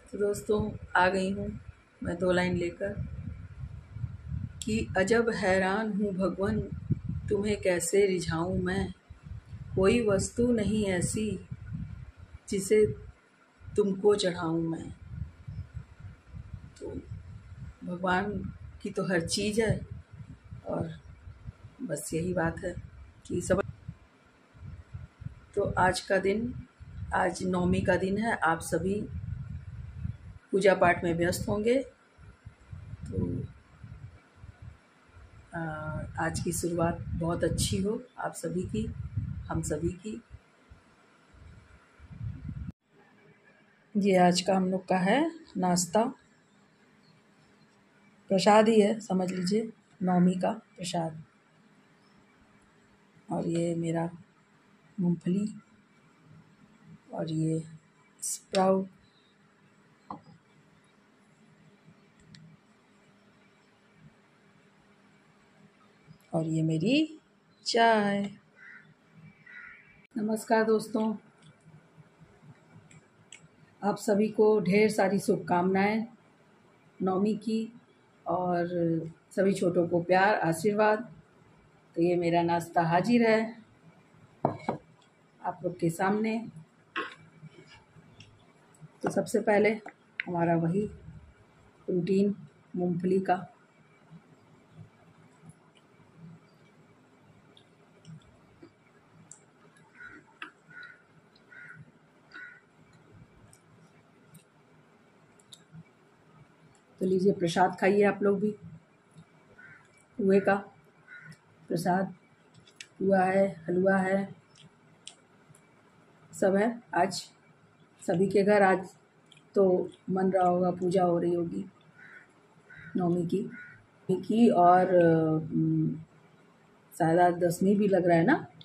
तो दोस्तों आ गई हूँ मैं 2 लाइन लेकर कि अजब हैरान हूँ भगवन, तुम्हें कैसे रिझाऊँ मैं। कोई वस्तु नहीं ऐसी जिसे तुमको चढ़ाऊँ मैं। तो भगवान की तो हर चीज़ है और बस यही बात है कि सब। तो आज का दिन, आज नवमी का दिन है, आप सभी पूजा पाठ में व्यस्त होंगे। तो आज की शुरुआत बहुत अच्छी हो आप सभी की, हम सभी की। ये आज का हम लोग का है नाश्ता, प्रसाद ही है, समझ लीजिए नवमी का प्रसाद। और ये मेरा मूंगफली और ये स्प्राउट और ये मेरी चाय। नमस्कार दोस्तों, आप सभी को ढेर सारी शुभकामनाएं नवमी की और सभी छोटों को प्यार आशीर्वाद। तो ये मेरा नाश्ता हाजिर है आप लोग के सामने। तो सबसे पहले हमारा वही रूटीन मूंगफली का। तो लीजिए प्रसाद खाइए आप लोग भी। पुए का प्रसाद, पुआ है, हलवा है, सब है आज सभी के घर। आज तो मन रहा होगा, पूजा हो रही होगी नवमी की और शायद आज 10वीं भी लग रहा है ना।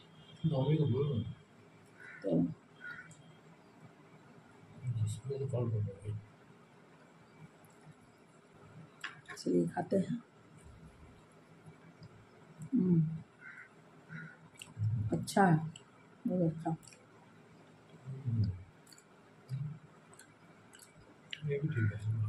तो चलिए खाते हैं। अच्छा है, बहुत अच्छा। ये भी ठीक है।